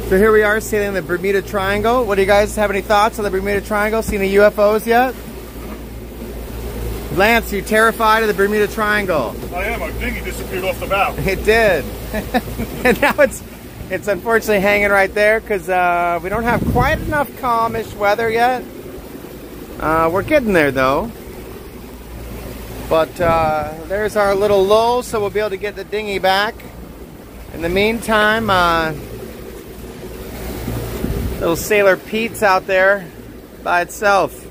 So here we are sailing the Bermuda Triangle. What do you guys have any thoughts on the Bermuda Triangle? Seen the UFOs yet? Lance, you terrified of the Bermuda Triangle? I am. Our dinghy disappeared off the bow. It did. And now it's unfortunately hanging right there because we don't have quite enough calmish weather yet. We're getting there though. But there's our little lull, so we'll be able to get the dinghy back. In the meantime, little Sailor Pete's out there by itself.